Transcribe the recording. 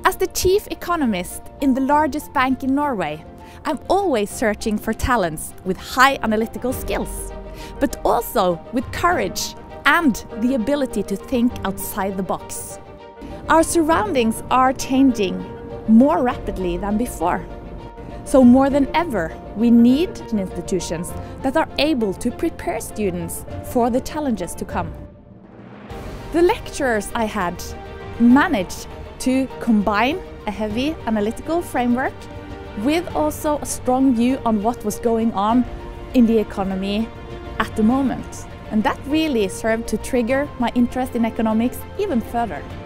As the chief economist in the largest bank in Norway, I'm always searching for talents with high analytical skills, but also with courage and the ability to think outside the box. Our surroundings are changing more rapidly than before. So more than ever, we need institutions that are able to prepare students for the challenges to come. The lecturers I had managed to combine a heavy analytical framework with also a strong view on what was going on in the economy at the moment. And that really served to trigger my interest in economics even further.